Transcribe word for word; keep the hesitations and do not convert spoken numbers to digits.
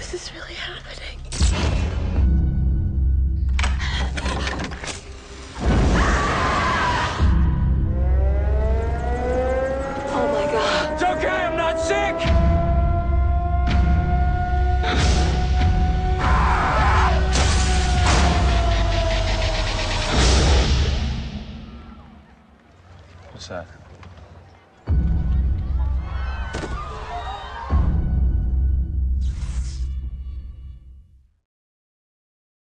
Is this really happening? Oh my God. It's okay, I'm not sick! What's that?